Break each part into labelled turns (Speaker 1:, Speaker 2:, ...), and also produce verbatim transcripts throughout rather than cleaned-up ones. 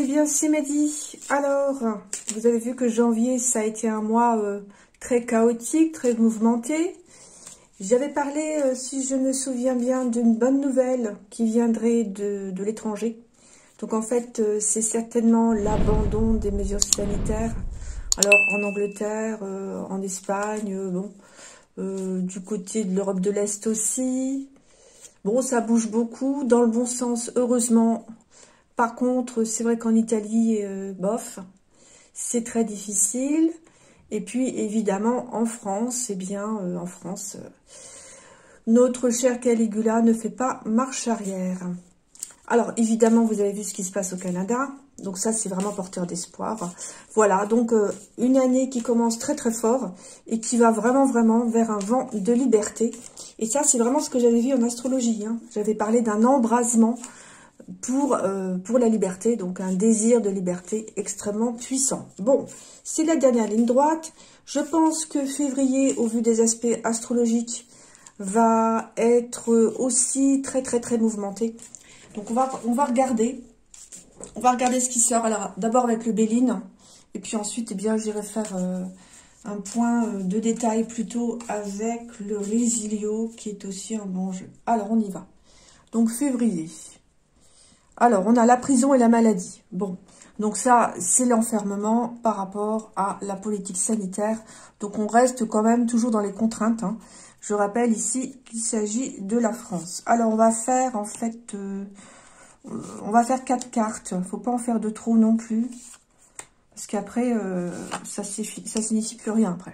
Speaker 1: bien, c'est Mehdi. Alors, vous avez vu que janvier, ça a été un mois euh, très chaotique, très mouvementé. J'avais parlé, euh, si je me souviens bien, d'une bonne nouvelle qui viendrait de, de l'étranger. Donc en fait, euh, c'est certainement l'abandon des mesures sanitaires. Alors en Angleterre, euh, en Espagne, euh, bon, euh, du côté de l'Europe de l'Est aussi. Bon, ça bouge beaucoup, dans le bon sens, heureusement. Par contre, c'est vrai qu'en Italie, euh, bof, c'est très difficile. Et puis, évidemment, en France, eh bien, euh, en France, euh, notre cher Caligula ne fait pas marche arrière. Alors, évidemment, vous avez vu ce qui se passe au Canada. Donc ça, c'est vraiment porteur d'espoir. Voilà, donc euh, une année qui commence très très fort et qui va vraiment vraiment vers un vent de liberté. Et ça, c'est vraiment ce que j'avais vu en astrologie. Hein. J'avais parlé d'un embrasement pour, euh, pour la liberté, donc un désir de liberté extrêmement puissant. Bon, c'est la dernière ligne droite. Je pense que février, au vu des aspects astrologiques, va être aussi très très très mouvementé. Donc on va, on va regarder, on va regarder ce qui sort. Alors d'abord avec le Béline, et puis ensuite, eh bien, j'irai faire euh, un point de détail plutôt avec le Résilio, qui est aussi un bon jeu. Alors on y va. Donc février. Alors, on a la prison et la maladie. Bon, donc ça, c'est l'enfermement par rapport à la politique sanitaire. Donc, on reste quand même toujours dans les contraintes. Hein. Je rappelle ici qu'il s'agit de la France. Alors, on va faire, en fait, euh, on va faire quatre cartes. Il ne faut pas en faire de trop non plus. Parce qu'après, euh, ça, ça signifie plus rien après.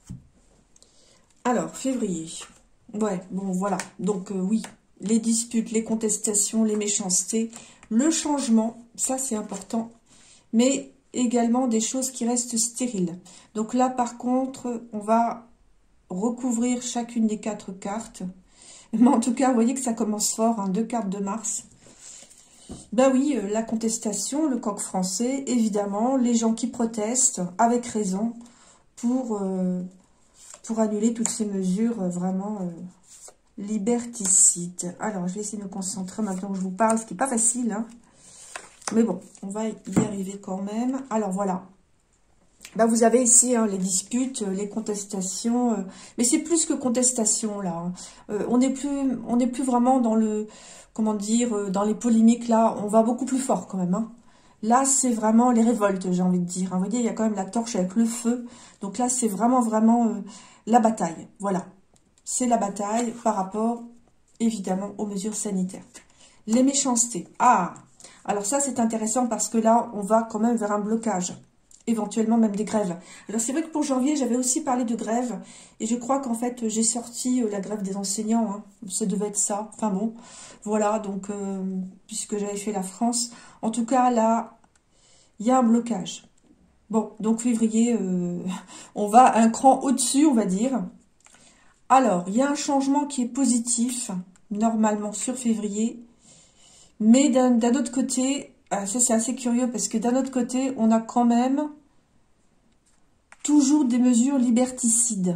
Speaker 1: Alors, février. Ouais, bon, voilà. Donc, euh, oui. Les disputes, les contestations, les méchancetés, le changement, ça c'est important, mais également des choses qui restent stériles. Donc là, par contre, on va recouvrir chacune des quatre cartes. Mais en tout cas, vous voyez que ça commence fort, hein, deux cartes de Mars. Ben oui, euh, la contestation, le coq français, évidemment, les gens qui protestent, avec raison, pour, euh, pour annuler toutes ces mesures euh, vraiment... Euh, liberticide. Alors, je vais essayer de me concentrer maintenant que je vous parle, ce qui n'est pas facile. Hein. Mais bon, on va y arriver quand même. Alors, voilà. Ben, vous avez ici hein, les disputes, les contestations. Euh, mais c'est plus que contestation, là. Hein. Euh, on n'est plus, on n'est plus vraiment dans le... Comment dire, euh, dans les polémiques, là. On va beaucoup plus fort, quand même. Hein. Là, c'est vraiment les révoltes, j'ai envie de dire. Hein. Vous voyez, il y a quand même la torche avec le feu. Donc là, c'est vraiment, vraiment euh, la bataille. Voilà. C'est la bataille par rapport, évidemment, aux mesures sanitaires. Les méchancetés. Ah, alors ça, c'est intéressant parce que là, on va quand même vers un blocage. Éventuellement, même des grèves. Alors, c'est vrai que pour janvier, j'avais aussi parlé de grève. Et je crois qu'en fait, j'ai sorti la grève des enseignants. Hein. Ça devait être ça. Enfin bon, voilà. Donc, euh, puisque j'avais fait la France. En tout cas, là, il y a un blocage. Bon, donc février, euh, on va un cran au-dessus, on va dire. Alors, il y a un changement qui est positif, normalement, sur février. Mais d'un autre côté, ça c'est assez curieux, parce que d'un autre côté, on a quand même toujours des mesures liberticides.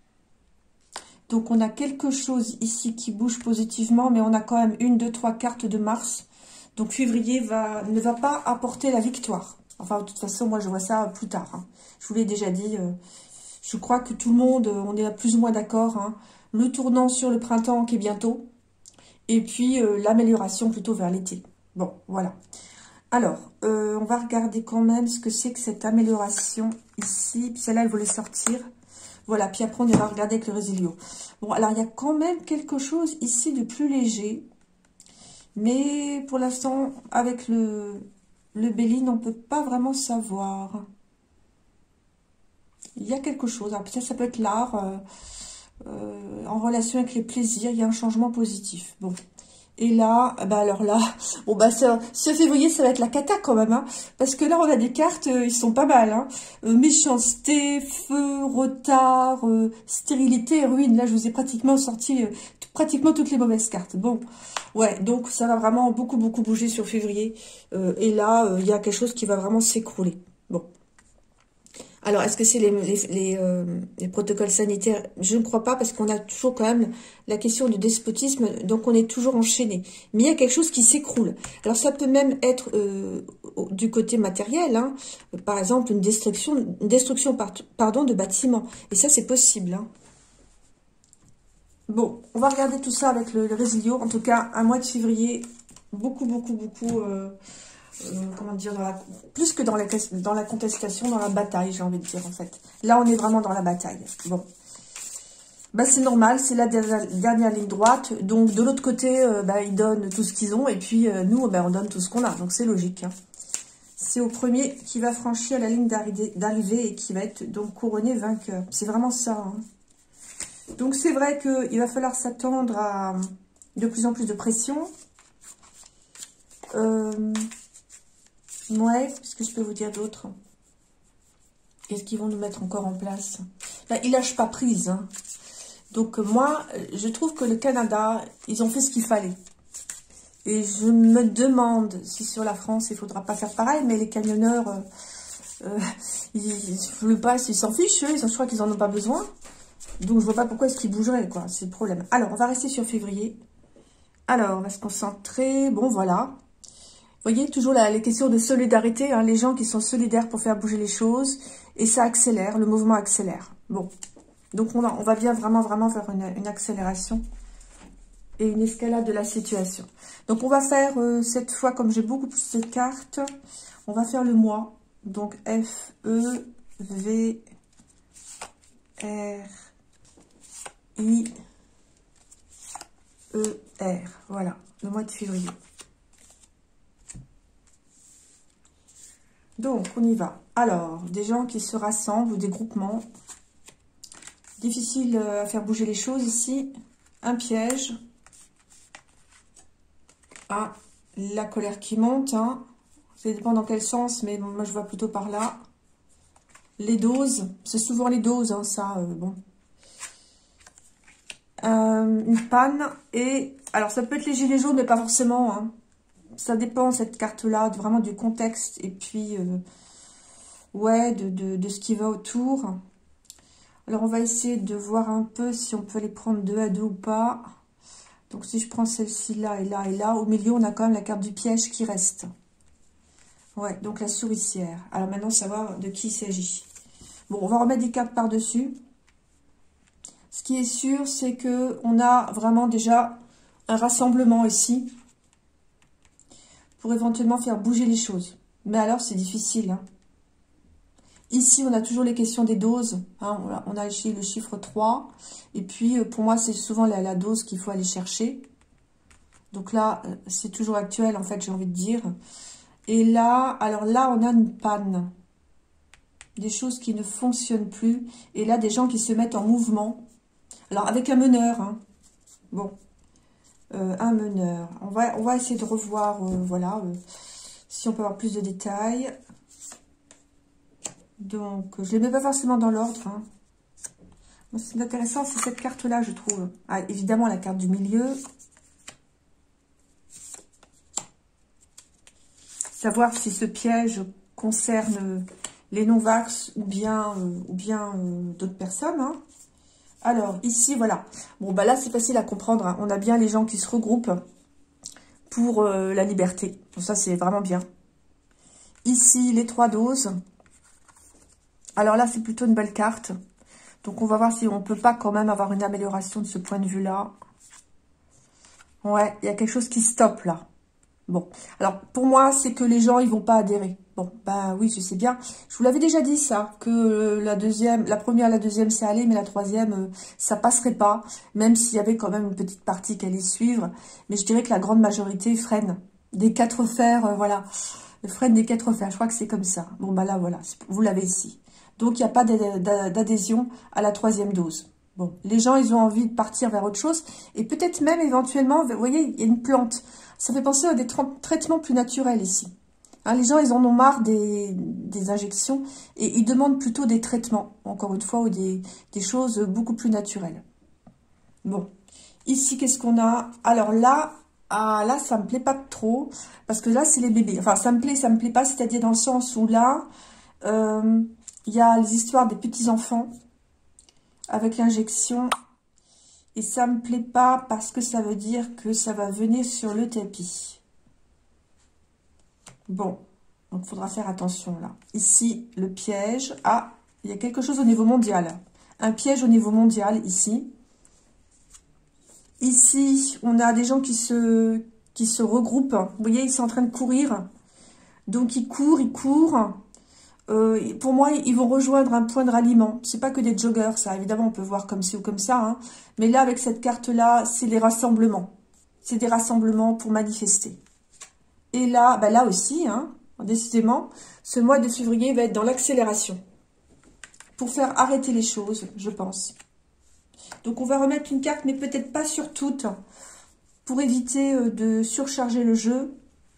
Speaker 1: Donc, on a quelque chose ici qui bouge positivement, mais on a quand même une, deux, trois cartes de Mars. Donc, février va, ne va pas apporter la victoire. Enfin, de toute façon, moi, je vois ça plus tard. Hein. Je vous l'ai déjà dit... Euh, Je crois que tout le monde, on est plus ou moins d'accord. Hein. Le tournant sur le printemps qui est bientôt. Et puis euh, l'amélioration plutôt vers l'été. Bon, voilà. Alors, euh, on va regarder quand même ce que c'est que cette amélioration ici. Puis celle-là, elle voulait sortir. Voilà, puis après on ira regarder avec le Résilio. Bon, alors il y a quand même quelque chose ici de plus léger. Mais pour l'instant, avec le, le Béline, on ne peut pas vraiment savoir. Il y a quelque chose, alors peut-être ça peut être l'art, euh, euh, en relation avec les plaisirs, il y a un changement positif. Bon, et là, bah alors là, bon bah ça, ce février, ça va être la cata quand même, hein, parce que là on a des cartes, euh, ils sont pas mal, hein, euh, méchanceté, feu, retard, euh, stérilité, ruine. Là je vous ai pratiquement sorti euh, pratiquement toutes les mauvaises cartes. Bon, ouais, donc ça va vraiment beaucoup beaucoup bouger sur février, euh, et là euh, il y a quelque chose qui va vraiment s'écrouler. Bon. Alors, est-ce que c'est les, les, les, euh, les protocoles sanitaires? Je ne crois pas, parce qu'on a toujours quand même la question du despotisme, donc on est toujours enchaîné. Mais il y a quelque chose qui s'écroule. Alors, ça peut même être euh, du côté matériel, hein. Par exemple, une destruction, une destruction par, pardon, de bâtiments. Et ça, c'est possible, hein. Bon, on va regarder tout ça avec le, le résilio. En tout cas, un mois de février, beaucoup, beaucoup, beaucoup... Euh, Euh, comment dire, dans la, plus que dans la, dans la contestation, dans la bataille, j'ai envie de dire, en fait. Là, on est vraiment dans la bataille. Bon. Bah, c'est normal, c'est la dernière, dernière ligne droite. Donc, de l'autre côté, euh, bah, ils donnent tout ce qu'ils ont. Et puis, euh, nous, bah, on donne tout ce qu'on a. Donc, c'est logique. Hein. C'est au premier qui va franchir la ligne d'arrivée et qui va être donc couronné vainqueur. C'est vraiment ça. Hein. Donc, c'est vrai qu'il va falloir s'attendre à de plus en plus de pression. Euh... Ouais, qu'est-ce que je peux vous dire d'autre? Qu'est-ce qu'ils vont nous mettre encore en place? Là, ils lâchent pas prise. Hein. Donc, moi, je trouve que le Canada, ils ont fait ce qu'il fallait. Et je me demande si sur la France, il faudra pas faire pareil, mais les camionneurs, euh, euh, ils ne pas, ils s'en fichent, eux, je crois qu'ils en ont pas besoin. Donc, je vois pas pourquoi est-ce qu'ils bougeraient, quoi. C'est le problème. Alors, on va rester sur février. Alors, on va se concentrer. Bon, voilà. Vous voyez, toujours la, les questions de solidarité, hein, les gens qui sont solidaires pour faire bouger les choses, et ça accélère, le mouvement accélère. Bon, donc on va, on va bien vraiment, vraiment faire une, une accélération et une escalade de la situation. Donc on va faire euh, cette fois, comme j'ai beaucoup plus de cartes, on va faire le mois. Donc F, E, V, R, I, E, R. Voilà, le mois de février. Donc, on y va. Alors, des gens qui se rassemblent ou des groupements. Difficile à faire bouger les choses ici. Un piège. Ah, la colère qui monte. Hein. Ça dépend dans quel sens, mais bon, moi je vois plutôt par là. Les doses. C'est souvent les doses, hein, ça. Euh, bon. Euh, une panne. Et, alors, ça peut être les gilets jaunes, mais pas forcément, hein. Ça dépend, cette carte-là, vraiment du contexte. Et puis, euh, ouais, de, de, de ce qui va autour. Alors, on va essayer de voir un peu si on peut les prendre deux à deux ou pas. Donc, si je prends celle-ci là et là et là, au milieu, on a quand même la carte du piège qui reste. Ouais, donc la souricière. Alors, maintenant, savoir de qui il s'agit. Bon, on va remettre des cartes par-dessus. Ce qui est sûr, c'est que on a vraiment déjà un rassemblement ici. Pour éventuellement faire bouger les choses. Mais alors, c'est difficile. Hein. Ici, on a toujours les questions des doses. Hein. On, a, on a ici le chiffre trois. Et puis, pour moi, c'est souvent la, la dose qu'il faut aller chercher. Donc là, c'est toujours actuel, en fait, j'ai envie de dire. Et là, alors là, on a une panne. Des choses qui ne fonctionnent plus. Et là, des gens qui se mettent en mouvement. Alors, avec un meneur. Hein. Bon. Euh, un meneur. On va, on va essayer de revoir, euh, voilà, euh, si on peut avoir plus de détails. Donc, je ne les mets pas forcément dans l'ordre. Hein. Ce qui est intéressant, c'est cette carte-là, je trouve. Ah, évidemment, la carte du milieu. Savoir si ce piège concerne les non-vax ou bien, euh, ou bien euh, d'autres personnes. Hein. Alors, ici, voilà. Bon, bah là, c'est facile à comprendre. Hein. On a bien les gens qui se regroupent pour euh, la liberté. Donc ça, c'est vraiment bien. Ici, les trois doses. Alors là, c'est plutôt une belle carte. Donc, on va voir si on peut pas quand même avoir une amélioration de ce point de vue-là. Ouais, il y a quelque chose qui stoppe là. Bon, alors pour moi, c'est que les gens, ils vont pas adhérer. Bon, bah oui, je sais bien. Je vous l'avais déjà dit ça, que la deuxième, la première, la deuxième, c'est allé, mais la troisième, ça passerait pas, même s'il y avait quand même une petite partie qui allait suivre. Mais je dirais que la grande majorité freine. Des quatre fers, euh, voilà, freine des quatre fers. Je crois que c'est comme ça. Bon, bah là, voilà, vous l'avez ici. Donc, il n'y a pas d'adhésion à la troisième dose. Bon, les gens, ils ont envie de partir vers autre chose. Et peut-être même, éventuellement, vous voyez, il y a une plante. Ça fait penser à des tra traitements plus naturels ici. Hein, les gens, ils en ont marre des, des injections et ils demandent plutôt des traitements, encore une fois, ou des, des choses beaucoup plus naturelles. Bon, ici, qu'est-ce qu'on a? Alors là, ah, là, ça me plaît pas trop, parce que là, c'est les bébés. Enfin, ça me plaît, ça me plaît pas, c'est-à-dire dans le sens où là, euh, il y a les histoires des petits-enfants avec l'injection. Et ça me plaît pas parce que ça veut dire que ça va venir sur le tapis. Bon, donc il faudra faire attention là. Ici, le piège. Ah, il y a quelque chose au niveau mondial. Un piège au niveau mondial ici. Ici, on a des gens qui se, qui se regroupent. Vous voyez, ils sont en train de courir. Donc, ils courent, ils courent. Euh, pour moi, ils vont rejoindre un point de ralliement. C'est pas que des joggers, ça. Évidemment, on peut voir comme ci ou comme ça. Hein. Mais là, avec cette carte-là, c'est les rassemblements. C'est des rassemblements pour manifester. Et là, bah là aussi, hein, décidément, ce mois de février va être dans l'accélération. Pour faire arrêter les choses, je pense. Donc, on va remettre une carte, mais peut-être pas sur toutes, pour éviter euh, de surcharger le jeu.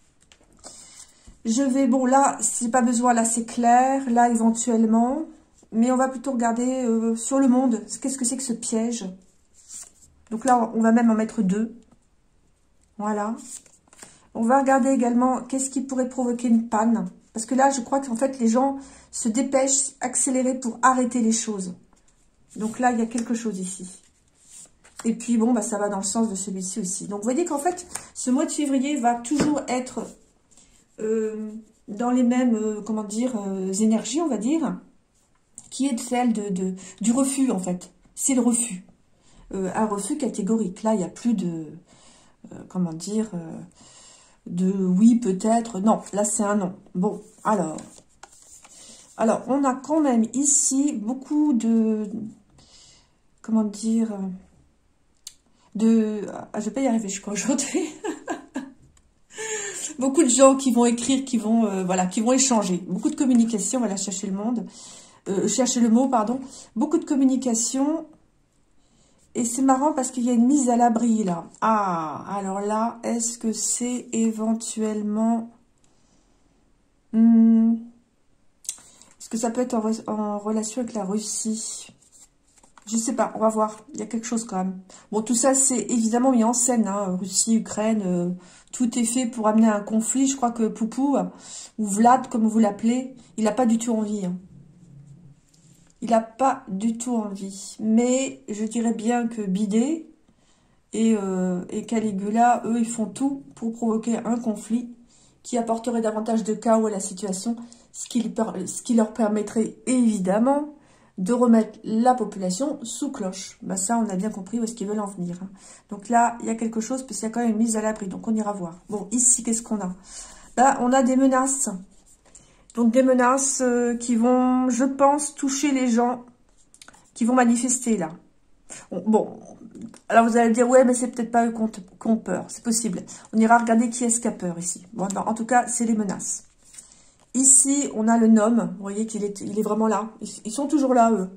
Speaker 1: Je vais, bon là, c'est pas besoin, là c'est clair, là éventuellement, mais on va plutôt regarder euh, sur le monde, qu'est-ce que c'est que ce piège. Donc là, on va même en mettre deux. Voilà. On va regarder également qu'est-ce qui pourrait provoquer une panne. Parce que là, je crois qu'en fait, les gens se dépêchent, accélérer pour arrêter les choses. Donc là, il y a quelque chose ici. Et puis, bon, bah, ça va dans le sens de celui-ci aussi. Donc, vous voyez qu'en fait, ce mois de février va toujours être... Euh, dans les mêmes, euh, comment dire, euh, énergies, on va dire, qui est celle de, de, du refus, en fait. C'est le refus. Euh, un refus catégorique. Là, il n'y a plus de, euh, comment dire, euh, de oui, peut-être. Non, là, c'est un non. Bon, alors. Alors, on a quand même ici beaucoup de, comment dire, de... Ah, je vais pas y arriver, je crois, aujourd'hui. Beaucoup de gens qui vont écrire, qui vont, euh, voilà, qui vont échanger. Beaucoup de communication, voilà, chercher le monde, euh, chercher le mot, pardon. Beaucoup de communication. Et c'est marrant parce qu'il y a une mise à l'abri, là. Ah, alors là, est-ce que c'est éventuellement... Hmm, est-ce que ça peut être en, re en relation avec la Russie? Je sais pas, on va voir. Il y a quelque chose quand même. Bon, tout ça, c'est évidemment mis en scène. Hein. Russie, Ukraine, euh, tout est fait pour amener un conflit. Je crois que Poupou, ou Vlad, comme vous l'appelez, il n'a pas du tout envie. Hein. Il n'a pas du tout envie. Mais je dirais bien que Bidet et, euh, et Caligula, eux, ils font tout pour provoquer un conflit qui apporterait davantage de chaos à la situation, ce qui, ce qui leur permettrait évidemment de remettre la population sous cloche. Ben ça, on a bien compris où est-ce qu'ils veulent en venir. Hein. Donc là, il y a quelque chose, parce qu'il y a quand même une mise à l'abri. Donc on ira voir. Bon, ici, qu'est-ce qu'on a? Ben, on a des menaces. Donc des menaces euh, qui vont, je pense, toucher les gens qui vont manifester là. Bon, alors vous allez dire, ouais, mais c'est peut-être pas eux qui ont peur. C'est possible. On ira regarder qui est-ce qui a peur ici. Bon, non, en tout cas, c'est les menaces. Ici, on a le gnome. Vous voyez qu'il est, il est vraiment là. Ils sont toujours là, eux.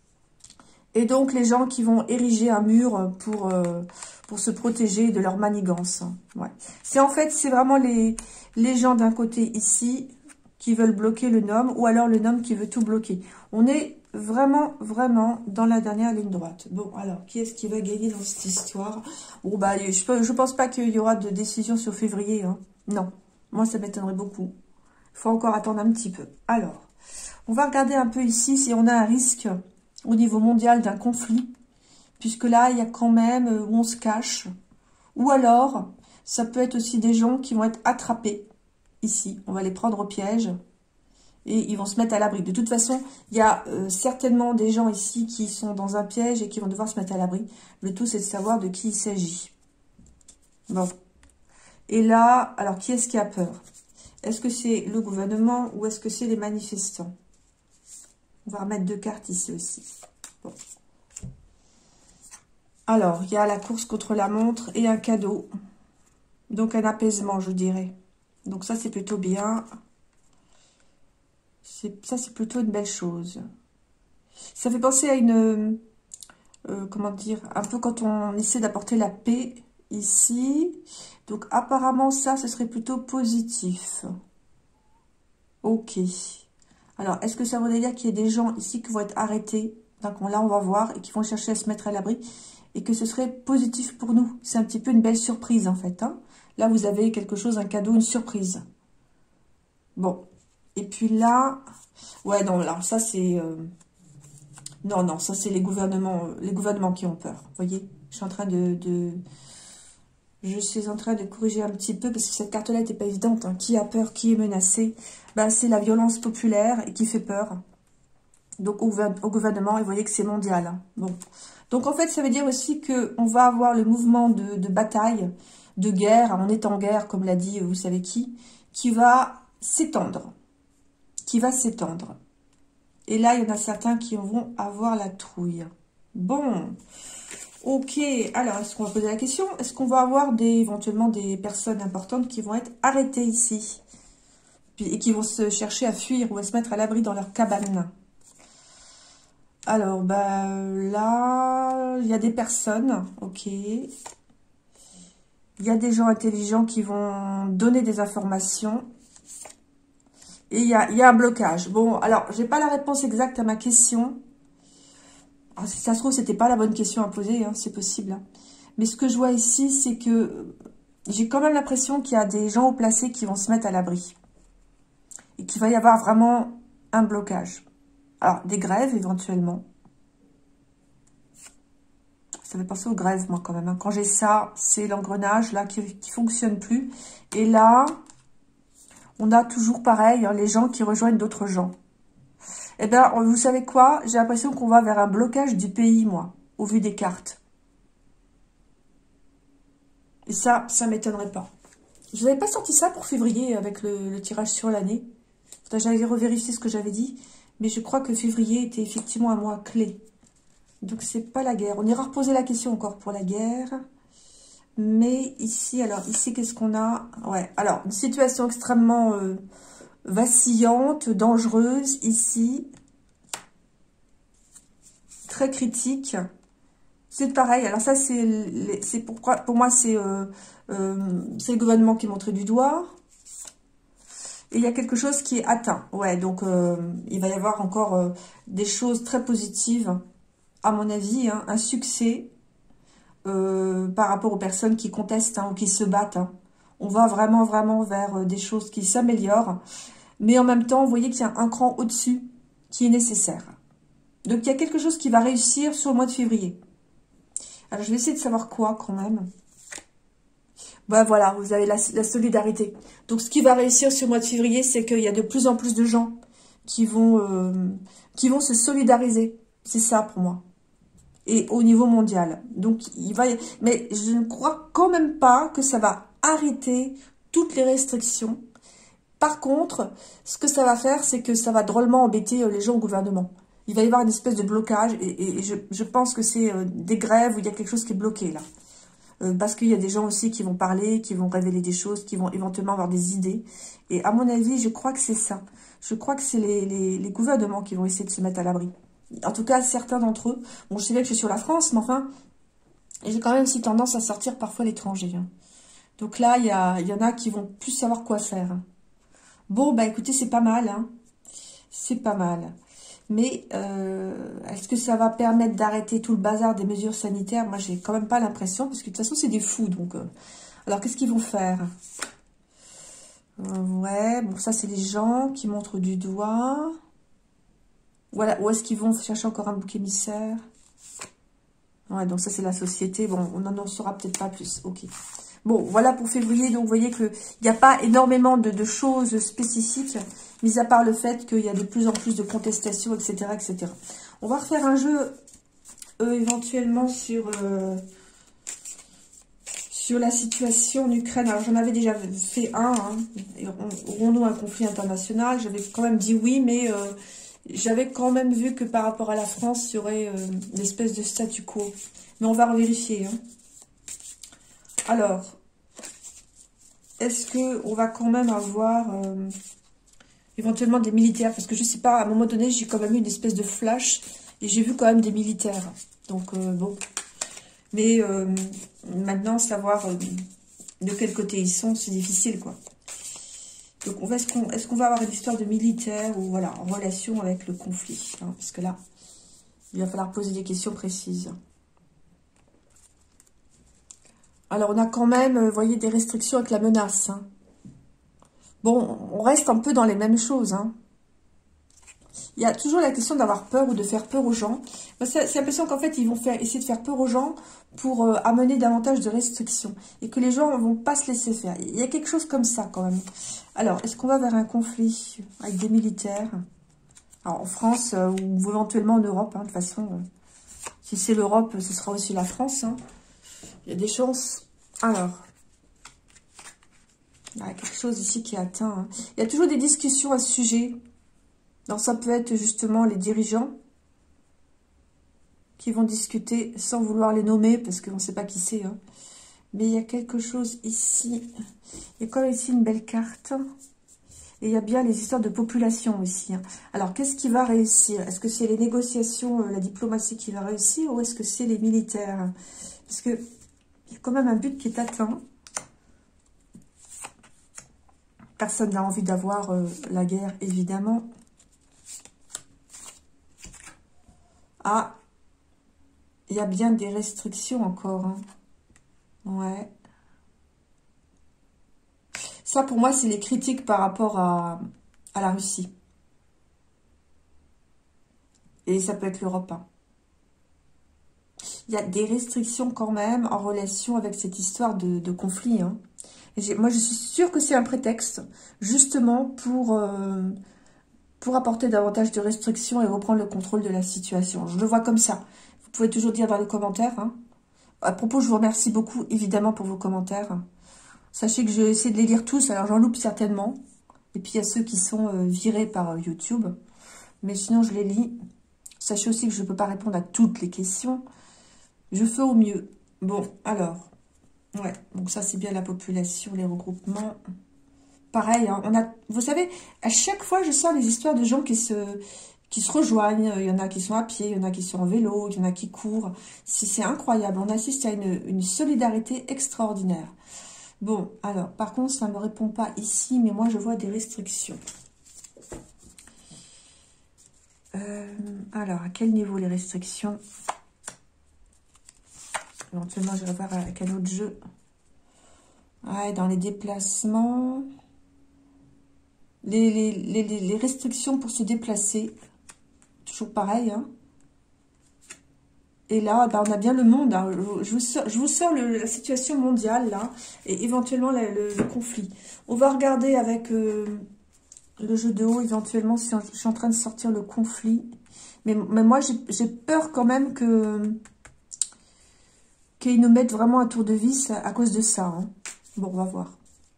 Speaker 1: Et donc, les gens qui vont ériger un mur pour, euh, pour se protéger de leur manigance. Ouais. C'est en fait, c'est vraiment les, les gens d'un côté ici qui veulent bloquer le gnome ou alors le gnome qui veut tout bloquer. On est vraiment, vraiment dans la dernière ligne droite. Bon, alors, qui est-ce qui va gagner dans cette histoire? Bon, bah, je, je pense pas qu'il y aura de décision sur février. Hein. Non, moi, ça m'étonnerait beaucoup. Il faut encore attendre un petit peu. Alors, on va regarder un peu ici si on a un risque au niveau mondial d'un conflit. Puisque là, il y a quand même où on se cache. Ou alors, ça peut être aussi des gens qui vont être attrapés ici. On va les prendre au piège. Et ils vont se mettre à l'abri. De toute façon, il y a euh, certainement des gens ici qui sont dans un piège et qui vont devoir se mettre à l'abri. Le tout, c'est de savoir de qui il s'agit. Bon. Et là, alors, qui est-ce qui a peur ? Est-ce que c'est le gouvernement ou est-ce que c'est les manifestants? On va remettre deux cartes ici aussi. Bon. Alors, il y a la course contre la montre et un cadeau. Donc, un apaisement, je dirais. Donc, ça, c'est plutôt bien. Ça, c'est plutôt une belle chose. Ça fait penser à une... Euh, comment dire? Un peu quand on essaie d'apporter la paix ici. Donc, apparemment, ça, ce serait plutôt positif. Ok. Alors, est-ce que ça voudrait dire qu'il y a des gens ici qui vont être arrêtés? Donc, là, on va voir. Et qui vont chercher à se mettre à l'abri. Et que ce serait positif pour nous. C'est un petit peu une belle surprise, en fait. Hein. Là, vous avez quelque chose, un cadeau, une surprise. Bon. Et puis là, ouais, non, alors ça c'est... Euh, non, non, ça c'est les gouvernements, les gouvernements qui ont peur. Vous voyez, je suis en train de, de... Je suis en train de corriger un petit peu, parce que cette carte-là n'était pas évidente. Hein. Qui a peur, qui est menacé? Ben, c'est la violence populaire et qui fait peur. Donc au, au gouvernement, et vous voyez que c'est mondial. Hein. Bon. Donc en fait, ça veut dire aussi qu'on va avoir le mouvement de, de bataille, de guerre, on est en guerre, comme l'a dit vous savez qui, qui va s'étendre. Qui va s'étendre. Et là, il y en a certains qui vont avoir la trouille. Bon, ok. Alors, est-ce qu'on va poser la question? Est-ce qu'on va avoir des, éventuellement des personnes importantes qui vont être arrêtées ici? Et qui vont se chercher à fuir ou à se mettre à l'abri dans leur cabane? Alors, bah, là, il y a des personnes, ok. Il y a des gens intelligents qui vont donner des informations. Et il y a, il y a un blocage. Bon, alors, j'ai pas la réponse exacte à ma question. Alors, si ça se trouve, c'était pas la bonne question à poser, hein, c'est possible. Hein. Mais ce que je vois ici, c'est que j'ai quand même l'impression qu'il y a des gens haut placés qui vont se mettre à l'abri. Et qu'il va y avoir vraiment un blocage. Alors, des grèves, éventuellement. Ça fait penser aux grèves, moi, quand même. Hein. Quand j'ai ça, c'est l'engrenage, là, qui ne fonctionne plus. Et là, on a toujours pareil, hein, les gens qui rejoignent d'autres gens. Eh bien, vous savez quoi? J'ai l'impression qu'on va vers un blocage du pays, moi, au vu des cartes. Et ça, ça ne m'étonnerait pas. Je n'avais pas sorti ça pour février, avec le, le tirage sur l'année. J'avais revérifié ce que j'avais dit. Mais je crois que février était effectivement un mois clé. Donc, c'est pas la guerre. On ira reposer la question encore pour la guerre. Mais ici, alors, ici, qu'est-ce qu'on a? Ouais, alors, une situation extrêmement euh, vacillante, dangereuse, ici. Très critique. C'est pareil. Alors, ça, c'est pourquoi, pour moi, c'est euh, euh, c'est le gouvernement qui est montré du doigt. Et il y a quelque chose qui est atteint. Ouais, donc, euh, il va y avoir encore euh, des choses très positives. À mon avis, hein, un succès euh, par rapport aux personnes qui contestent hein, ou qui se battent. Hein. On va vraiment, vraiment vers euh, des choses qui s'améliorent. Mais en même temps, vous voyez qu'il y a un cran au-dessus qui est nécessaire. Donc, il y a quelque chose qui va réussir sur le mois de février. Alors, je vais essayer de savoir quoi quand même. Ben voilà, vous avez la, la solidarité. Donc, ce qui va réussir sur le mois de février, c'est qu'il y a de plus en plus de gens qui vont, euh, qui vont se solidariser. C'est ça pour moi. Et au niveau mondial. Donc, il va y... Mais je ne crois quand même pas que ça va arrêter toutes les restrictions. Par contre, ce que ça va faire, c'est que ça va drôlement embêter les gens au gouvernement. Il va y avoir une espèce de blocage. Et, et, et je, je pense que c'est euh, des grèves où il y a quelque chose qui est bloqué, là. Euh, parce qu'il y a des gens aussi qui vont parler, qui vont révéler des choses, qui vont éventuellement avoir des idées. Et à mon avis, je crois que c'est ça. Je crois que c'est les, les, les gouvernements qui vont essayer de se mettre à l'abri. En tout cas, certains d'entre eux. Bon, je sais bien que je suis sur la France, mais enfin, j'ai quand même aussi tendance à sortir parfois à l'étranger. Hein. Donc là, il y, a, il y en a qui vont plus savoir quoi faire. Hein. Bon, bah écoutez, c'est pas mal. Hein. C'est pas mal. Mais euh, est-ce que ça va permettre d'arrêter tout le bazar des mesures sanitaires? Moi, j'ai quand même pas l'impression, parce que de toute façon, c'est des fous. Donc, euh... alors, qu'est-ce qu'ils vont faire? euh, Ouais, bon, ça, c'est les gens qui montrent du doigt. Voilà, où est-ce qu'ils vont chercher encore un bouc émissaire? Ouais, donc ça, c'est la société. Bon, on n'en saura peut-être pas plus. Ok. Bon, voilà pour février. Donc, vous voyez qu'il n'y a pas énormément de, de choses spécifiques, mis à part le fait qu'il y a de plus en plus de contestations, et cetera, et cetera. On va refaire un jeu, euh, éventuellement, sur, euh, sur la situation en Ukraine. Alors, j'en avais déjà fait un. Hein. Aurons-nous un conflit international? J'avais quand même dit oui, mais... Euh, j'avais quand même vu que par rapport à la France, il y aurait euh, une espèce de statu quo. Mais on va vérifier. Hein. Alors, est-ce qu'on va quand même avoir euh, éventuellement des militaires? Parce que je ne sais pas, à un moment donné, j'ai quand même eu une espèce de flash. Et j'ai vu quand même des militaires. Donc, euh, bon. Mais euh, maintenant, savoir euh, de quel côté ils sont, c'est difficile, quoi. Donc, est-ce qu'on est-ce qu'on va avoir une histoire de militaire ou voilà, en relation avec le conflit hein, parce que là, il va falloir poser des questions précises. Alors, on a quand même, vous voyez, des restrictions avec la menace. Hein. Bon, on reste un peu dans les mêmes choses, hein. Il y a toujours la question d'avoir peur ou de faire peur aux gens. C'est l'impression qu'en fait, ils vont faire, essayer de faire peur aux gens pour euh, amener davantage de restrictions. Et que les gens ne vont pas se laisser faire. Il y a quelque chose comme ça, quand même. Alors, est-ce qu'on va vers un conflit avec des militaires? Alors, en France euh, ou éventuellement en Europe, hein, de toute façon. Euh, si c'est l'Europe, ce sera aussi la France. Hein. Il y a des chances. Alors, il y a quelque chose ici qui est atteint. Hein. Il y a toujours des discussions à ce sujet. Donc, ça peut être justement les dirigeants qui vont discuter sans vouloir les nommer, parce qu'on ne sait pas qui c'est. Hein. Mais il y a quelque chose ici. Il y a comme ici une belle carte. Et il y a bien les histoires de population aussi. Hein. Alors, qu'est-ce qui va réussir? Est-ce que c'est les négociations, euh, la diplomatie qui va réussir, ou est-ce que c'est les militaires? Parce que il y a quand même un but qui est atteint. Personne n'a envie d'avoir euh, la guerre, évidemment. Ah, il y a bien des restrictions encore. Hein. Ouais. Ça, pour moi, c'est les critiques par rapport à, à la Russie. Et ça peut être l'Europe. Hein. Il y a des restrictions quand même en relation avec cette histoire de, de conflit. Hein. Et moi, je suis sûre que c'est un prétexte, justement, pour... Euh, pour apporter davantage de restrictions et reprendre le contrôle de la situation. Je le vois comme ça. Vous pouvez toujours dire dans les commentaires. Hein. À propos, je vous remercie beaucoup, évidemment, pour vos commentaires. Sachez que je vais essayer de les lire tous, alors j'en loupe certainement. Et puis, il y a ceux qui sont euh, virés par euh, YouTube. Mais sinon, je les lis. Sachez aussi que je ne peux pas répondre à toutes les questions. Je fais au mieux. Bon, alors. Ouais, donc ça, c'est bien la population, les regroupements... Pareil, hein, on a, vous savez, à chaque fois, je sens les histoires de gens qui se, qui se rejoignent. Il y en a qui sont à pied, il y en a qui sont en vélo, il y en a qui courent. C'est incroyable. On assiste à une, une solidarité extraordinaire. Bon, alors, par contre, ça ne me répond pas ici, mais moi, je vois des restrictions. Euh, alors, à quel niveau les restrictions? Éventuellement, je vais voir avec un autre jeu. Ouais, dans les déplacements... Les, les, les, les restrictions pour se déplacer, toujours pareil. Hein. Et là, bah, on a bien le monde. Hein. Je vous sors, je vous sors le, la situation mondiale, là, et éventuellement la, le, le conflit. On va regarder avec euh, le jeu de haut, éventuellement, si on, je suis en train de sortir le conflit. Mais, mais moi, j'ai peur quand même que qu'ils nous mettent vraiment un tour de vis à, à cause de ça. Hein. Bon, on va voir.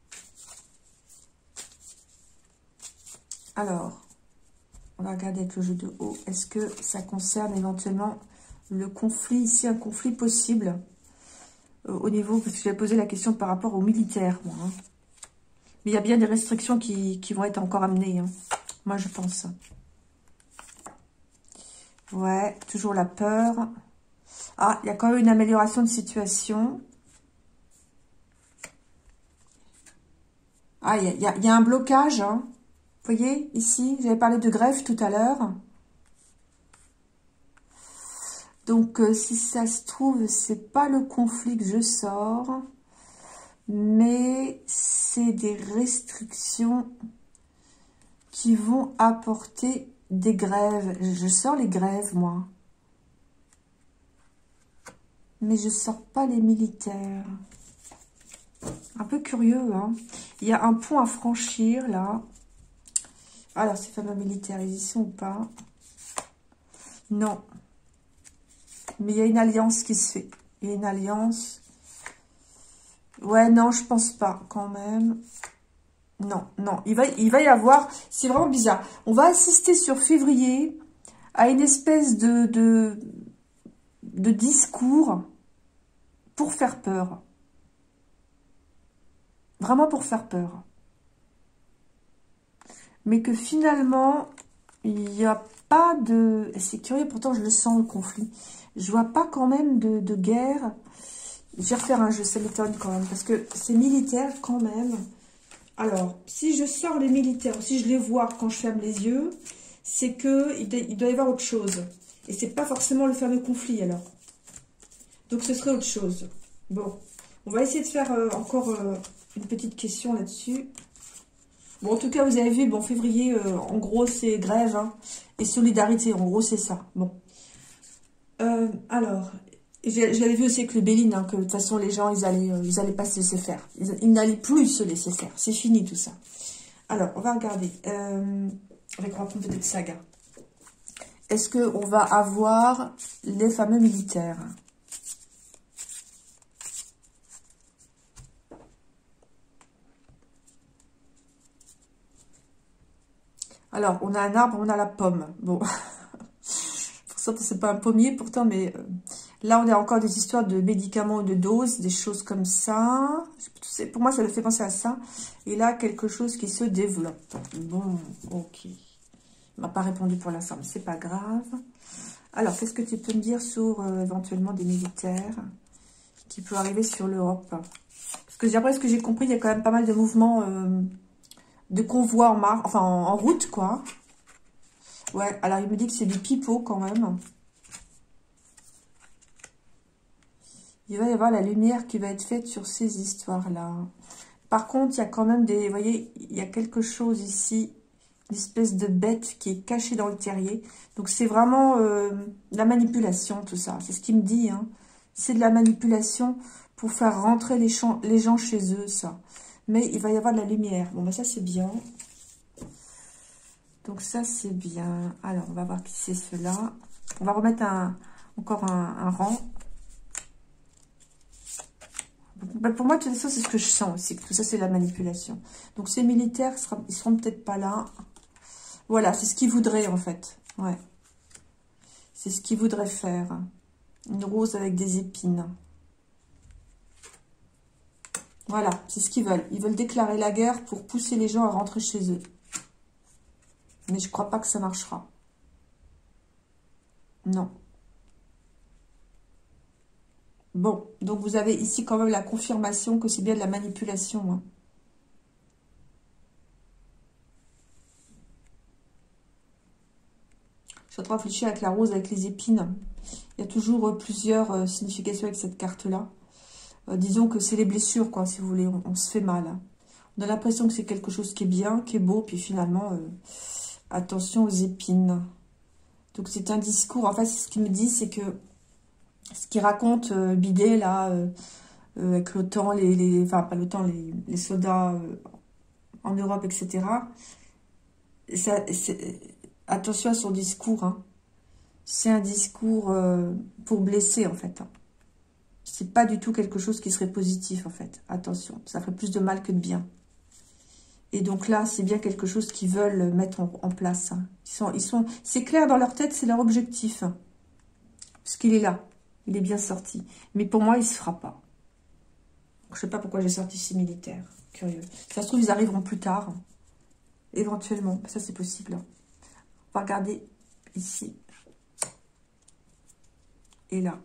Speaker 1: Alors, on va regarder avec le jeu de haut. Est-ce que ça concerne éventuellement le conflit, ici, un conflit possible euh, au niveau, parce que j'ai posé la question par rapport aux militaires, moi. Hein. Mais il y a bien des restrictions qui, qui vont être encore amenées, hein. Moi, je pense. Ouais, toujours la peur. Ah, il y a quand même une amélioration de situation. Ah, il y a, y a, y a un blocage, hein. Vous voyez, ici, j'avais parlé de greffe tout à l'heure. Donc, euh, si ça se trouve, c'est pas le conflit que je sors, mais c'est des restrictions qui vont apporter des grèves. Je sors les grèves, moi. Mais je sors pas les militaires. Un peu curieux, hein. Il y a un pont à franchir, là. Alors, ces fameux militaires, ils y sont ou pas? Non. Mais il y a une alliance qui se fait. Il y a une alliance. Ouais, non, je pense pas, quand même. Non, non. Il va, il va y avoir... C'est vraiment bizarre. On va assister sur février à une espèce de, de, de discours pour faire peur. Vraiment pour faire peur. Mais que finalement, il n'y a pas de... C'est curieux, pourtant je le sens, le conflit. Je vois pas quand même de, de guerre. Je vais refaire un jeu, ça m'étonne quand même, parce que c'est militaire quand même. Alors, si je sors les militaires, ou si je les vois quand je ferme les yeux, c'est que il, il doit y avoir autre chose. Et c'est pas forcément le fameux conflit, alors. Donc, ce serait autre chose. Bon, on va essayer de faire euh, encore euh, une petite question là-dessus. Bon, en tout cas, vous avez vu, bon, février, euh, en gros, c'est grève hein, et solidarité. En gros, c'est ça. Bon. Euh, alors, j'avais vu aussi avec le Béline, hein, que de toute façon, les gens, ils allaient, euh, ils allaient pas se laisser faire. Ils, ils n'allaient plus se laisser faire. C'est fini, tout ça. Alors, on va regarder. Euh, avec raconte peut-être saga. Est-ce qu'on va avoir les fameux militaires? Alors, on a un arbre, on a la pomme. Bon, pour ça, c'est pas un pommier pourtant, mais euh, là, on a encore des histoires de médicaments, de doses, des choses comme ça. Pour moi, ça me fait penser à ça. Et là, quelque chose qui se développe. Bon, ok. Il m'a pas répondu pour l'instant, mais c'est pas grave. Alors, qu'est-ce que tu peux me dire sur euh, éventuellement des militaires qui peut arriver sur l'Europe? Parce que d'après ce que j'ai compris, il y a quand même pas mal de mouvements euh, de convois en mar, enfin en, en route, quoi. Ouais, alors il me dit que c'est du pipeau quand même. Il va y avoir la lumière qui va être faite sur ces histoires-là. Par contre, il y a quand même des... Vous voyez, il y a quelque chose ici, une espèce de bête qui est cachée dans le terrier. Donc c'est vraiment euh, de la manipulation, tout ça. C'est ce qu'il me dit, hein. C'est de la manipulation pour faire rentrer les, champs, les gens chez eux, ça. Mais il va y avoir de la lumière. Bon, ben ça, c'est bien. Donc ça, c'est bien. Alors, on va voir qui c'est cela. On va remettre un, encore un, un rang. Ben pour moi, de toute façon, c'est ce que je sens aussi. Que tout ça, c'est la manipulation. Donc, ces militaires, ils seront peut-être pas là. Voilà, c'est ce qu'ils voudraient, en fait. Ouais. C'est ce qu'ils voudraient faire. Une rose avec des épines. Voilà, c'est ce qu'ils veulent. Ils veulent déclarer la guerre pour pousser les gens à rentrer chez eux. Mais je ne crois pas que ça marchera. Non. Bon, donc vous avez ici quand même la confirmation que c'est bien de la manipulation. Hein. Je suis en train de réfléchir avec la rose, avec les épines. Il y a toujours plusieurs euh, significations avec cette carte-là. Euh, disons que c'est les blessures, quoi, si vous voulez. On, on se fait mal. Hein. On a l'impression que c'est quelque chose qui est bien, qui est beau, puis finalement, euh, attention aux épines. Donc c'est un discours. En fait, ce qu'il me dit, c'est que ce qu'il raconte euh, Bidet, là, euh, euh, avec l'OTAN, les, les, enfin, pas l'OTAN, les, les soldats euh, en Europe, et cetera. Ça, attention à son discours. Hein. C'est un discours euh, pour blesser, en fait. Hein. C'est pas du tout quelque chose qui serait positif, en fait. Attention, ça ferait plus de mal que de bien. Et donc là, c'est bien quelque chose qu'ils veulent mettre en, en place. Hein. Ils sont, ils sont, c'est clair dans leur tête, c'est leur objectif. Hein. Parce qu'il est là. Il est bien sorti. Mais pour moi, il ne se fera pas. Je ne sais pas pourquoi j'ai sorti ces militaires. Curieux. Ça se trouve, ils arriveront plus tard. Éventuellement. Ça, c'est possible. On va regarder ici. Et là.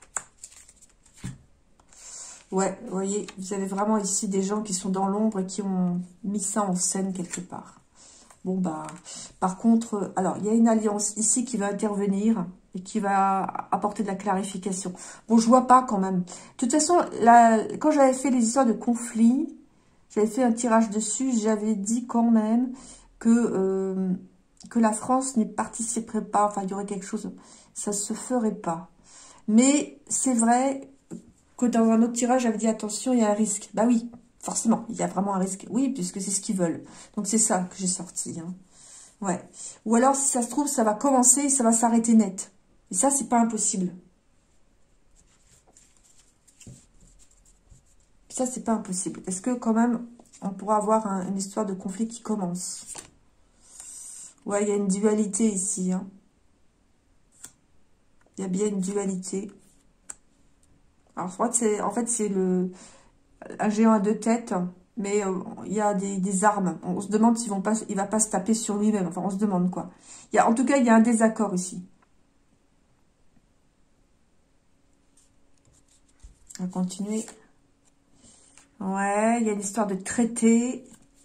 Speaker 1: Ouais, vous voyez, vous avez vraiment ici des gens qui sont dans l'ombre et qui ont mis ça en scène quelque part. Bon, bah, par contre, alors, il y a une alliance ici qui va intervenir et qui va apporter de la clarification. Bon, je vois pas quand même. De toute façon, la, quand j'avais fait les histoires de conflits, j'avais fait un tirage dessus, j'avais dit quand même que, euh, que la France n'y participerait pas. Enfin, il y aurait quelque chose, ça se ferait pas. Mais c'est vrai que dans un autre tirage, j'avais dit attention, il y a un risque. Bah oui, forcément, il y a vraiment un risque. Oui, puisque c'est ce qu'ils veulent. Donc c'est ça que j'ai sorti. Hein. Ouais. Ou alors, si ça se trouve, ça va commencer et ça va s'arrêter net. Et ça, c'est pas impossible. Ça, c'est pas impossible. Est-ce que quand même, on pourra avoir un, une histoire de conflit qui commence? Ouais, il y a une dualité ici. Hein. Il y a bien une dualité. Alors, je crois que c'est, en fait, c'est le un géant à deux têtes, mais euh, il y a des, des armes. On se demande s'il ne va pas se taper sur lui-même. Enfin, on se demande, quoi. Il y a, en tout cas, il y a un désaccord ici. On va continuer. Ouais, il y a une histoire de traité.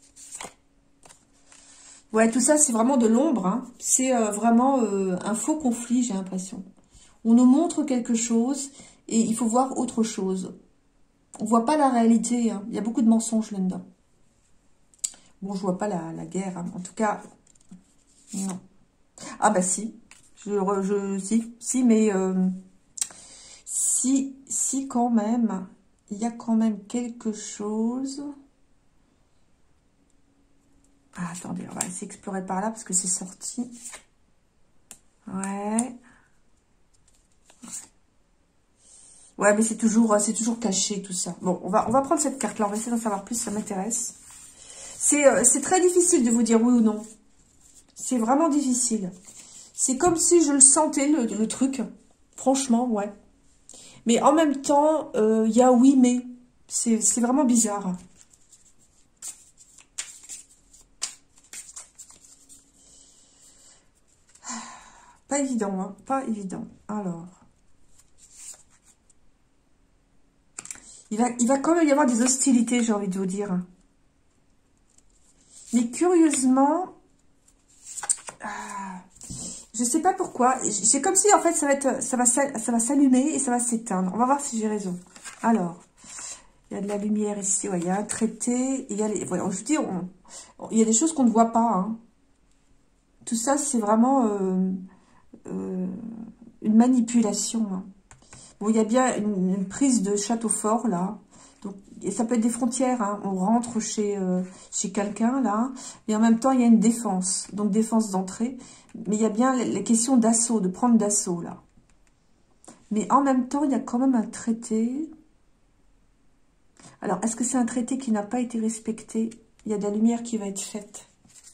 Speaker 1: Ouais, tout ça, c'est vraiment de l'ombre. Hein. C'est euh, vraiment euh, un faux conflit, j'ai l'impression. On nous montre quelque chose et il faut voir autre chose. On voit pas la réalité. Hein. Il y a beaucoup de mensonges là-dedans. Bon, je vois pas la, la guerre, hein. En tout cas, non. Ah bah si, je, je si, si, mais euh, si, si quand même, il y a quand même quelque chose. Ah, attendez, on va essayer d'explorer par là parce que c'est sorti. Ouais. Ouais, mais c'est toujours, c'est toujours caché tout ça. Bon, on va, on va prendre cette carte-là, on va essayer d'en savoir plus, ça m'intéresse. C'est euh, c'est très difficile de vous dire oui ou non. C'est vraiment difficile. C'est comme si je le sentais, le, le truc. Franchement, ouais. Mais en même temps, il euh, y a oui, mais. C'est vraiment bizarre. Pas évident, hein. Pas évident. Alors. Il va, il va quand même y avoir des hostilités, j'ai envie de vous dire. Mais curieusement... Ah, je sais pas pourquoi. C'est comme si, en fait, ça va être, ça va, ça va s'allumer et ça va s'éteindre. On va voir si j'ai raison. Alors... Il y a de la lumière ici, ouais, il y a un traité, il y a les, voilà, je dis, on, on, il y a des choses qu'on ne voit pas. Hein. Tout ça, c'est vraiment euh, euh, une manipulation. Hein. Bon, il y a bien une, une prise de château fort, là. Donc, et ça peut être des frontières. Hein. On rentre chez, euh, chez quelqu'un, là. Et en même temps, il y a une défense. Donc, défense d'entrée. Mais il y a bien les, les questions d'assaut, de prendre d'assaut, là. Mais en même temps, il y a quand même un traité... Alors, est-ce que c'est un traité qui n'a pas été respecté? Il y a de la lumière qui va être faite.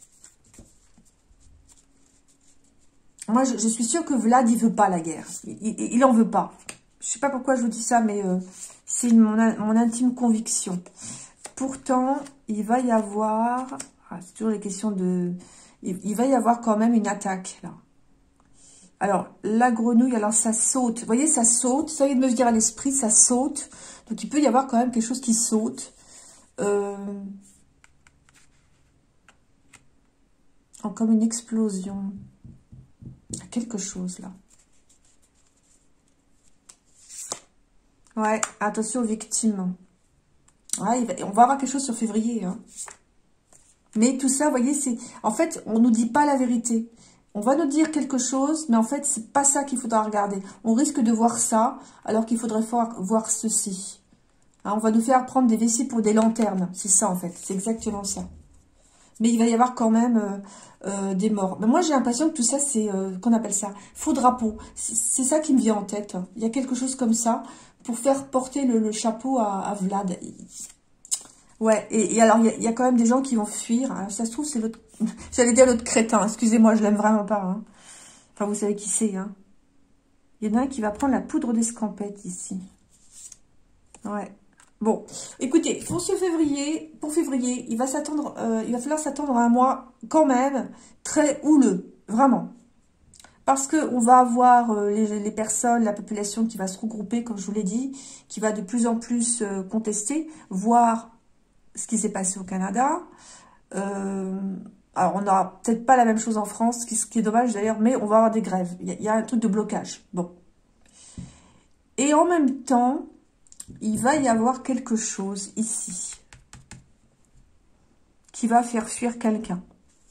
Speaker 1: Moi, je, je suis sûre que Vlad, il veut pas la guerre. Il, il, il en veut pas. Je sais pas pourquoi je vous dis ça, mais euh, c'est mon, mon intime conviction. Pourtant, il va y avoir... Ah, c'est toujours les questions de... Il, il va y avoir quand même une attaque, là. Alors, la grenouille, alors ça saute. Vous voyez, ça saute. Ça vient de me dire à l'esprit, ça saute. Donc, il peut y avoir quand même quelque chose qui saute. Euh... Oh, comme une explosion. Il y a quelque chose, là. Ouais, attention aux victimes. Ouais, il va... on va avoir quelque chose sur février. Hein. Mais tout ça, vous voyez, c'est... En fait, on nous dit pas la vérité. On va nous dire quelque chose, mais en fait, c'est pas ça qu'il faudra regarder. On risque de voir ça, alors qu'il faudrait voir, voir ceci. Hein, on va nous faire prendre des vessies pour des lanternes. C'est ça, en fait. C'est exactement ça. Mais il va y avoir quand même euh, euh, des morts. Mais moi, j'ai l'impression que tout ça, c'est... Euh, qu'on appelle ça faux drapeau. C'est ça qui me vient en tête. Il y a quelque chose comme ça pour faire porter le, le chapeau à, à Vlad. Ouais, et, et alors, il y, y a quand même des gens qui vont fuir. Hein. Ça se trouve, c'est l'autre... J'allais dire l'autre crétin. Excusez-moi, je l'aime vraiment pas. Hein. Enfin, vous savez qui c'est. Hein. Il y en a un qui va prendre la poudre d'escampette ici. Ouais. Bon, écoutez, pour ce février, pour février, il va s'attendre, euh, il va falloir s'attendre à un mois quand même très houleux, vraiment. Parce que on va avoir euh, les, les personnes, la population qui va se regrouper, comme je vous l'ai dit, qui va de plus en plus euh, contester, voir ce qui s'est passé au Canada. Euh, alors, on n'aura peut-être pas la même chose en France, ce qui, ce qui est dommage d'ailleurs, mais on va avoir des grèves. Il y, il y a un truc de blocage. Bon. Et en même temps, il va y avoir quelque chose ici qui va faire fuir quelqu'un.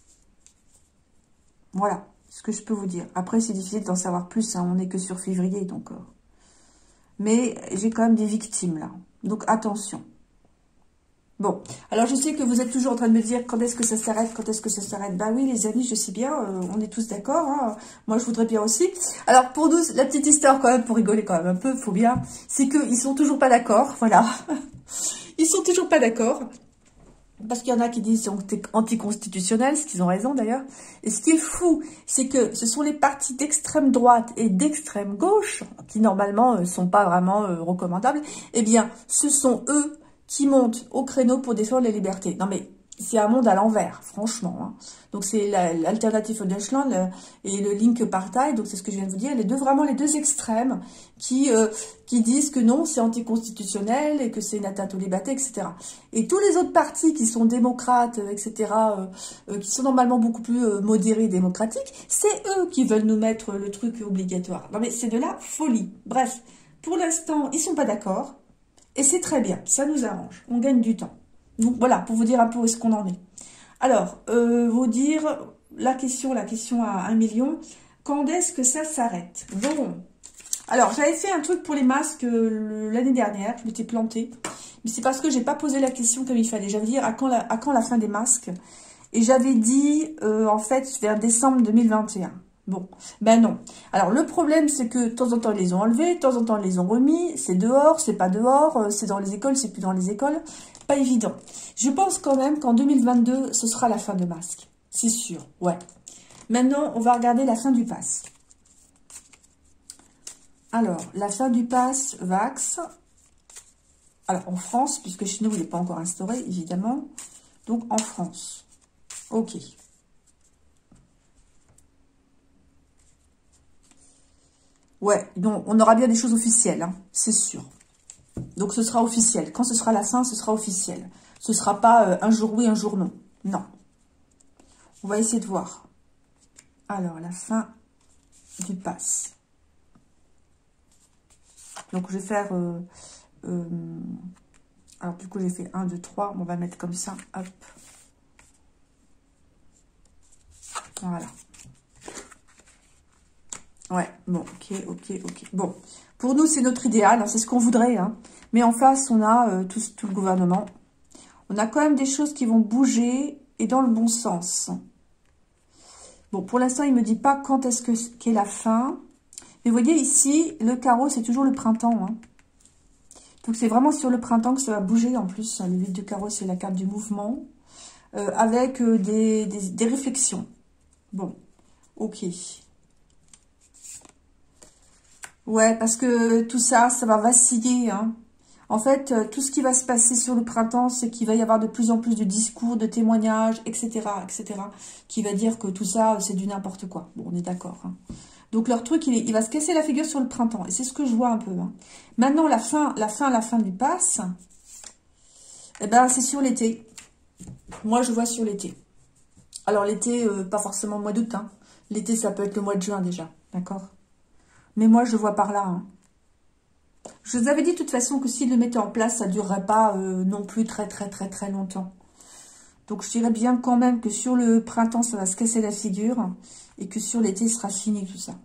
Speaker 1: Voilà ce que je peux vous dire. Après, c'est difficile d'en savoir plus. Hein, on n'est que sur février, donc. Euh... Mais j'ai quand même des victimes là. Donc attention. Bon, alors je sais que vous êtes toujours en train de me dire quand est-ce que ça s'arrête, quand est-ce que ça s'arrête. Bah oui, les amis, je sais bien, euh, on est tous d'accord. Hein. Moi, je voudrais bien aussi. Alors pour nous, la petite histoire quand même, pour rigoler quand même un peu, faut bien, c'est qu'ils sont toujours pas d'accord. Voilà, ils sont toujours pas d'accord. Parce qu'il y en a qui disent c'est anticonstitutionnel, ce qu'ils ont raison d'ailleurs. Et ce qui est fou, c'est que ce sont les partis d'extrême droite et d'extrême gauche, qui normalement ne euh, sont pas vraiment euh, recommandables, eh bien, ce sont eux qui montent au créneau pour défendre les libertés. Non mais, c'est un monde à l'envers, franchement. Hein. Donc c'est l'alternative Deutschland et le Link Partei, donc c'est ce que je viens de vous dire, les deux, vraiment les deux extrêmes qui, euh, qui disent que non, c'est anticonstitutionnel et que c'est une atteinte aux libertés, et cetera. Et tous les autres partis qui sont démocrates, et cetera, euh, euh, qui sont normalement beaucoup plus euh, modérés et démocratiques, c'est eux qui veulent nous mettre le truc obligatoire. Non mais c'est de la folie. Bref, pour l'instant, ils sont pas d'accord. Et c'est très bien, ça nous arrange, on gagne du temps. Donc voilà, pour vous dire un peu où est-ce qu'on en est. Alors, euh, vous dire la question, la question à un million. Quand est-ce que ça s'arrête? Bon. Alors, j'avais fait un truc pour les masques euh, l'année dernière. Je m'étais plantée. Mais c'est parce que j'ai pas posé la question comme il fallait. J'avais dit à quand la, à quand la fin des masques? Et j'avais dit, euh, en fait, vers décembre deux mille vingt et un. Bon, ben non. Alors, le problème, c'est que de temps en temps, ils les ont enlevés, de temps en temps, ils les ont remis. C'est dehors, c'est pas dehors, c'est dans les écoles, c'est plus dans les écoles. Pas évident. Je pense quand même qu'en deux mille vingt-deux, ce sera la fin de masque. C'est sûr, ouais. Maintenant, on va regarder la fin du pass. Alors, la fin du pass Vax. Alors, en France, puisque chez nous, il n'est pas encore instauré, évidemment. Donc, en France. Ok. Ouais, donc on aura bien des choses officielles, hein, c'est sûr. Donc, ce sera officiel. Quand ce sera la fin, ce sera officiel. Ce ne sera pas euh, un jour oui, un jour non. Non. On va essayer de voir. Alors, la fin du pass. Donc, je vais faire... Euh, euh, alors, du coup, j'ai fait un, deux, trois. On va mettre comme ça. Hop. Voilà. Ouais, bon, ok, ok, ok. Bon, pour nous, c'est notre idéal. Hein, c'est ce qu'on voudrait. Hein. Mais en face, on a euh, tout, tout le gouvernement. On a quand même des choses qui vont bouger et dans le bon sens. Bon, pour l'instant, il ne me dit pas quand est-ce que qu'est la fin. Mais vous voyez ici, le carreau, c'est toujours le printemps. Hein. Donc, c'est vraiment sur le printemps que ça va bouger. En plus, le huit de carreau, c'est la carte du mouvement. Euh, avec euh, des, des, des réflexions. Bon, ok. Ouais, parce que tout ça, ça va vaciller. Hein. En fait, euh, tout ce qui va se passer sur le printemps, c'est qu'il va y avoir de plus en plus de discours, de témoignages, et cetera, et cetera, qui va dire que tout ça, c'est du n'importe quoi. Bon, on est d'accord. Hein. Donc, leur truc, il, est, il va se casser la figure sur le printemps. Et c'est ce que je vois un peu. Hein. Maintenant, la fin, la fin, la fin du pass, eh ben, c'est sur l'été. Moi, je vois sur l'été. Alors, l'été, euh, pas forcément le mois d'août. Hein. L'été, ça peut être le mois de juin déjà. D'accord? Mais moi, je vois par là. Hein. Je vous avais dit de toute façon que s'ils le mettaient en place, ça ne durerait pas euh, non plus très très très très longtemps. Donc je dirais bien quand même que sur le printemps, ça va se casser la figure. Et que sur l'été, ce sera fini tout ça.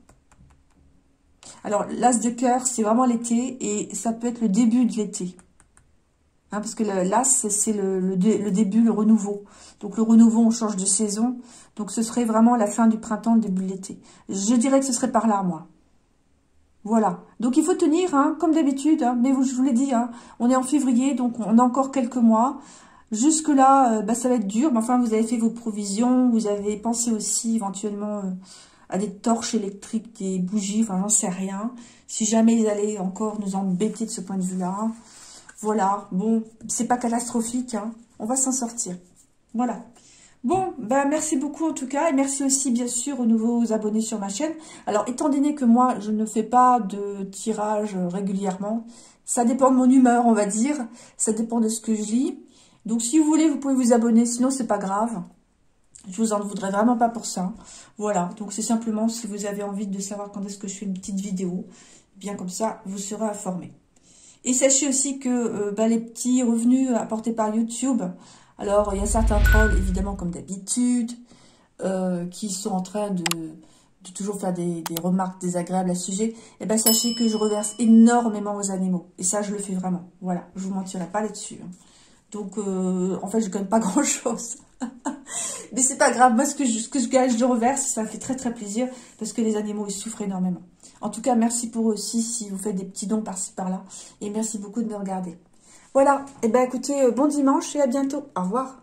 Speaker 1: Alors l'as de cœur, c'est vraiment l'été. Et ça peut être le début de l'été. Hein, parce que l'as, c'est le, le, le début, le renouveau. Donc le renouveau, on change de saison. Donc ce serait vraiment la fin du printemps, le début de l'été. Je dirais que ce serait par là, moi. Voilà. Donc, il faut tenir, hein, comme d'habitude. Hein, mais vous, je vous l'ai dit, hein, on est en février, donc on a encore quelques mois. Jusque-là, euh, bah, ça va être dur. Mais enfin, vous avez fait vos provisions. Vous avez pensé aussi éventuellement euh, à des torches électriques, des bougies. Enfin, j'en sais rien. Si jamais ils allaient encore nous embêter de ce point de vue-là. Voilà. Bon, c'est pas catastrophique. Hein, on va s'en sortir. Voilà. Bon, ben merci beaucoup en tout cas, et merci aussi bien sûr aux nouveaux abonnés sur ma chaîne. Alors, étant donné que moi, je ne fais pas de tirage régulièrement, ça dépend de mon humeur, on va dire, ça dépend de ce que je lis. Donc, si vous voulez, vous pouvez vous abonner, sinon c'est pas grave. Je vous en voudrais vraiment pas pour ça. Voilà, donc c'est simplement si vous avez envie de savoir quand est-ce que je fais une petite vidéo, bien comme ça, vous serez informés. Et sachez aussi que euh, ben, les petits revenus apportés par YouTube... Alors, il y a certains trolls, évidemment, comme d'habitude, euh, qui sont en train de, de toujours faire des, des remarques désagréables à ce sujet. Eh bien, sachez que je reverse énormément aux animaux. Et ça, je le fais vraiment. Voilà, je vous mentirai pas là-dessus. Hein. Donc, euh, en fait, je gagne pas grand-chose. Mais c'est pas grave. Moi, ce que, je, ce que je gagne, je le reverse. Ça me fait très, très plaisir parce que les animaux, ils souffrent énormément. En tout cas, merci pour eux aussi si vous faites des petits dons par-ci, par-là. Et merci beaucoup de me regarder. Voilà, et eh ben écoutez, bon dimanche et à bientôt. Au revoir.